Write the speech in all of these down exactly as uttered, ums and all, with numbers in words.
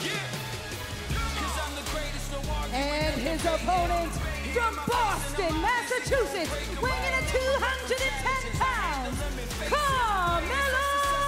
And his opponent from Boston, Massachusetts, weighing in at two hundred ten pounds, Carmelo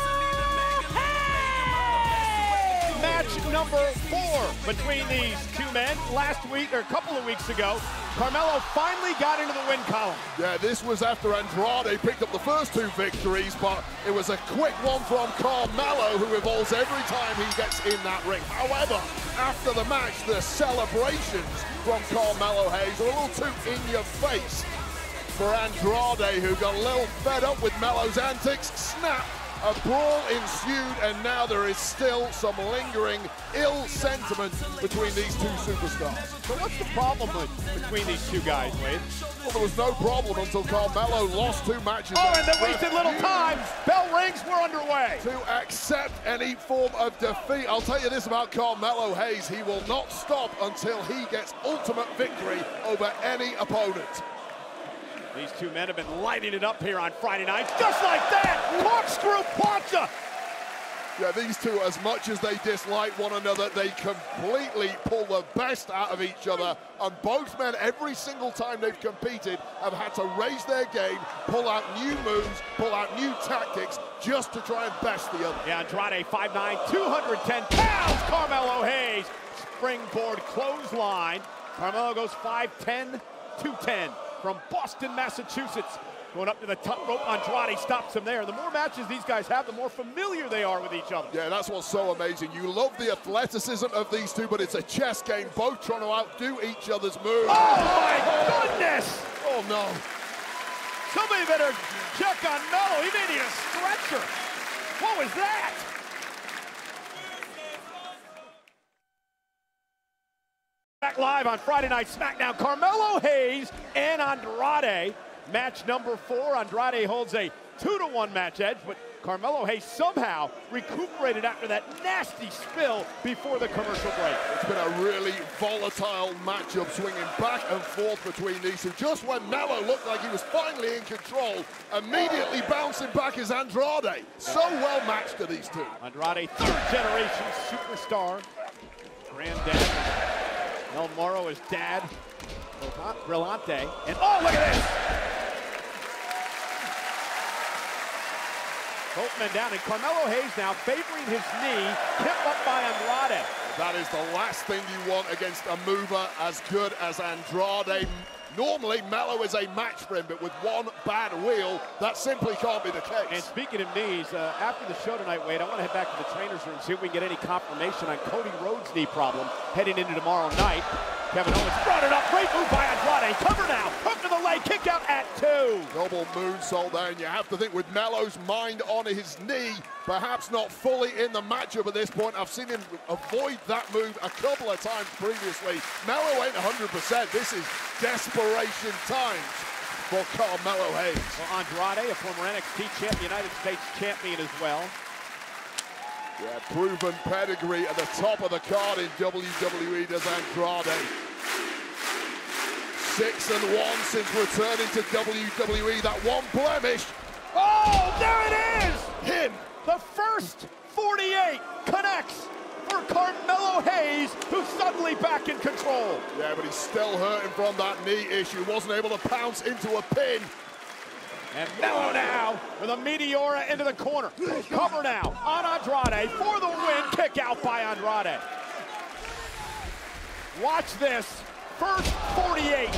Hayes! Match number four between these two men. Last week, or a couple of weeks ago, Carmelo finally got into the win column. Yeah, this was after Andrade picked up the first two victories, but it was a quick one from Carmelo, who evolves every time he gets in that ring. However, after the match, the celebrations from Carmelo Hayes are a little too in your face for Andrade, who got a little fed up with Melo's antics. Snap! A brawl ensued, and now there is still some lingering ill sentiment between these two superstars. So what's the problem with, between these two guys, Wade? Well, there was no problem until Carmelo lost two matches. Oh, and then wasted little time. Bell rings, we're underway. To accept any form of defeat. I'll tell you this about Carmelo Hayes. He will not stop until he gets ultimate victory over any opponent. These two men have been lighting it up here on Friday night, just like that! Corkscrew plancha! Yeah, these two, as much as they dislike one another, they completely pull the best out of each other. And both men, every single time they've competed, have had to raise their game, pull out new moves, pull out new tactics, just to try and best the other. Yeah, Andrade, five nine, two hundred ten pounds, Carmelo Hayes. Springboard clothesline. Carmelo goes five ten, two ten. From Boston, Massachusetts, going up to the top rope. Andrade stops him there. The more matches these guys have, the more familiar they are with each other. Yeah, that's what's so amazing. You love the athleticism of these two, but it's a chess game, both trying to outdo each other's moves. Oh, my goodness! Oh, no. Somebody better check on Melo. He may need a stretcher. What was that? Back live on Friday Night SmackDown, Carmelo Hayes and Andrade. Match number four. Andrade holds a two to one match edge, but Carmelo Hayes somehow recuperated after that nasty spill before the commercial break. It's been a really volatile matchup, swinging back and forth between these two. Just when Melo looked like he was finally in control, immediately bouncing back is Andrade. So well matched to these two. Andrade, third generation superstar. Granddad. El Moro is dad, Brillante, and oh, look at this! Both men down, and Carmelo Hayes now favoring his knee, kept up by Andrade. That is the last thing you want against a mover as good as Andrade. Normally, Melo is a match for him, but with one bad wheel, that simply can't be the case. And speaking of knees, uh, after the show tonight, Wade, I want to head back to the trainer's room, see if we can get any confirmation on Cody Rhodes' knee problem heading into tomorrow night. Kevin Owens brought it up, great move by Andrade, cover now, hook to the leg, kick out at two. Double moonsault there, and you have to think with Melo's mind on his knee, perhaps not fully in the matchup at this point. I've seen him avoid that move a couple of times previously. Melo ain't one hundred percent. This is desperation times for Carmelo Hayes. Well, Andrade, a former N X T champ, United States champion as well. Yeah, proven pedigree at the top of the card in W W E does Andrade. Six and one since returning to W W E. That one blemish. Oh, there it is! Him. The first forty-eight connects for Carmelo Hayes, who's suddenly back in control. Yeah, but he's still hurting from that knee issue. Wasn't able to pounce into a pin. And Melo now with a Meteora into the corner. Cover now on Andrade for the win. Kick out by Andrade. Watch this. First forty-eight.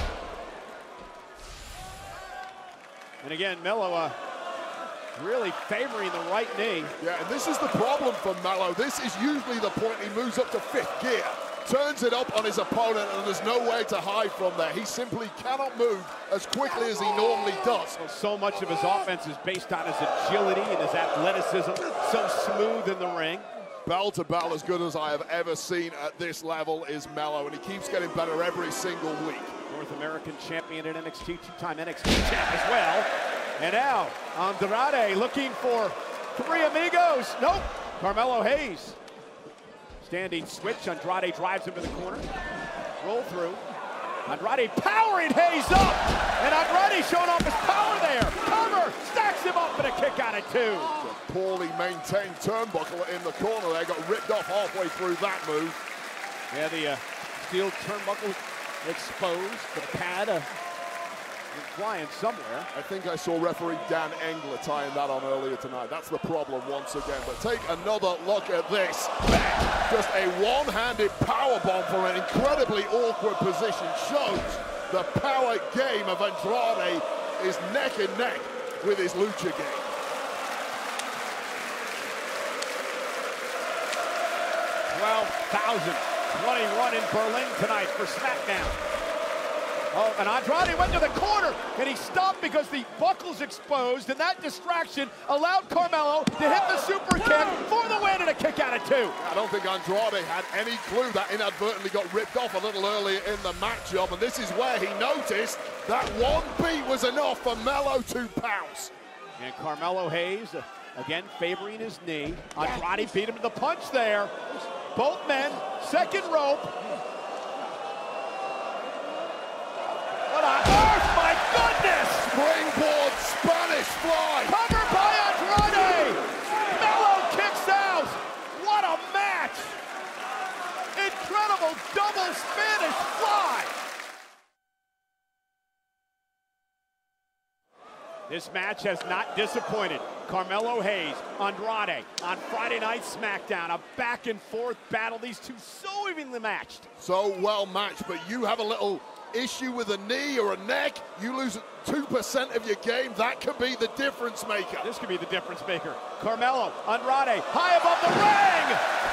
And again, Melo uh, really favoring the right knee. Yeah, and this is the problem for Melo. This is usually the point he moves up to fifth gear, turns it up on his opponent, and there's no way to hide from there. He simply cannot move as quickly as he normally does. Well, so much of his offense is based on his agility and his athleticism, so smooth in the ring. Bell to bell, as good as I have ever seen at this level is Melo, and he keeps getting better every single week. North American champion at N X T, two-time N X T champ as well. And now, Andrade looking for three amigos. Nope, Carmelo Hayes. Standing switch, Andrade drives him to the corner. Roll through. Andrade powering Hayes up. And Andrade showing off his power there. Cover, stacks him up and a kick out at two. poorly maintained turnbuckle in the corner there. Got ripped off halfway through that move. Yeah, the uh, steel turnbuckle exposed, the pad uh, flying somewhere. I think I saw referee Dan Engler tying that on earlier tonight. That's the problem once again. But take another look at this. Just a one-handed powerbomb from an incredibly awkward position shows the power game of Andrade is neck and neck with his lucha game. twelve thousand twenty-one in Berlin tonight for SmackDown. Oh, and Andrade went to the corner, and he stopped because the buckle's exposed, and that distraction allowed Carmelo to hit the super kick for the win and a kick out of two. I don't think Andrade had any clue that inadvertently got ripped off a little earlier in the matchup, and this is where he noticed that one beat was enough for Melo to pounce. And Carmelo Hayes, uh, again, favoring his knee. Andrade beat him to the punch there. Both men, second rope. What on earth, my goodness! Springboard Spanish fly. Covered by Andrade! Melo kicks out! What a match! Incredible double Spanish fly! This match has not disappointed. Carmelo Hayes, Andrade on Friday Night SmackDown. A back and forth battle. These two so evenly matched. So well matched, but you have a little issue with a knee or a neck, you lose two percent of your game, that could be the difference maker. This could be the difference maker. Carmelo, Andrade, high above the ring!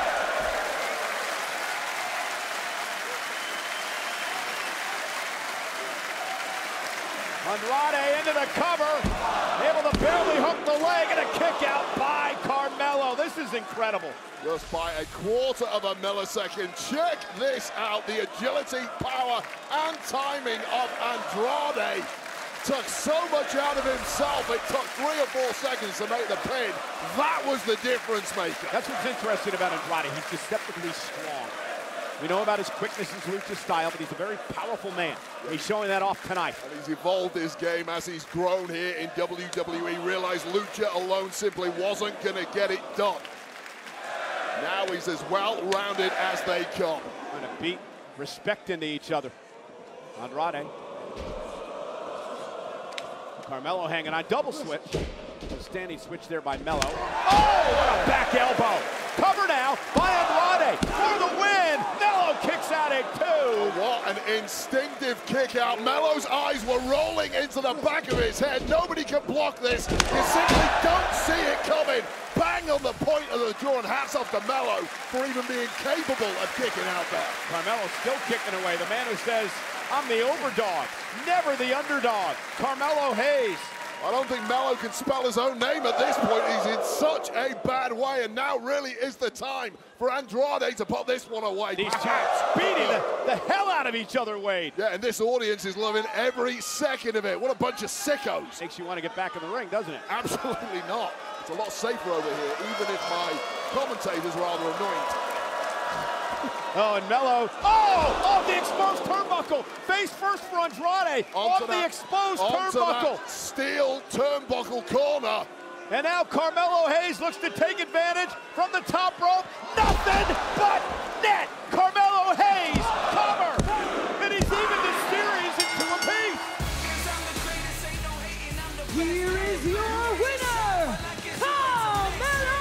Andrade into the cover, able to barely hook the leg, and a kick out by Carmelo. This is incredible. Just by a quarter of a millisecond. Check this out. The agility, power, and timing of Andrade took so much out of himself. It took three or four seconds to make the pin. That was the difference maker. That's what's interesting about Andrade. He's deceptively strong. We know about his quickness and lucha style, but he's a very powerful man. He's showing that off tonight. And he's evolved his game as he's grown here in W W E. Realized lucha alone simply wasn't going to get it done. Now he's as well-rounded as they come. And a beat, respect into each other. Andrade. Carmelo hanging on, double switch. A standing switch there by Melo. Oh, what a back elbow. Cover now by Andrade for the win. Melo kicks out at two. What an instinctive kick out. Melo's eyes were rolling into the back of his head. Nobody can block this. You simply don't see it coming. Bang on the point of the jaw, and hats off to Melo for even being capable of kicking out there. Carmelo still kicking away. The man who says, I'm the overdog, never the underdog. Carmelo Hayes. I don't think Melo can spell his own name at this point. He's in such a bad way, and now really is the time for Andrade to put this one away. These chaps beating the, the hell out of each other, Wade. Yeah, and this audience is loving every second of it. What a bunch of sickos. Makes you want to get back in the ring, doesn't it? Absolutely not. It's a lot safer over here, even if my commentator's rather annoying. Oh, and Melo, oh, oh, the exposed turnbuckle. Face first for Andrade, on the exposed turnbuckle. That steel turnbuckle corner. And now Carmelo Hayes looks to take advantage from the top rope. Nothing but net. Carmelo Hayes, cover. And he's even the series into a piece. Here is your winner, Carmelo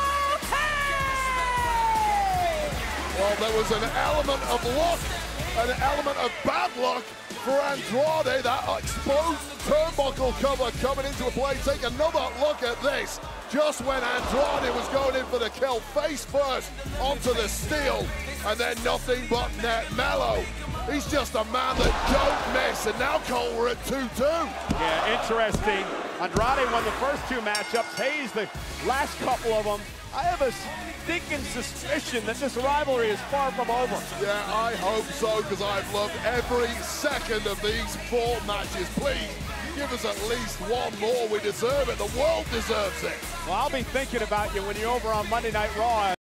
Hayes! Well, there was an element of luck, an element of bad luck for Andrade. That exposed turnbuckle cover coming into play. Take another look at this. Just when Andrade was going in for the kill, face first onto the steel, and then nothing but net. Melo, he's just a man that don't miss, and now Cole, we're at two two. Yeah, interesting. Andrade won the first two matchups. Hayes the last couple of them. I have a stinking suspicion that this rivalry is far from over. Yeah, I hope so, because I've loved every second of these four matches. Please, give us at least one more. We deserve it. The world deserves it. Well, I'll be thinking about you when you're over on Monday Night Raw.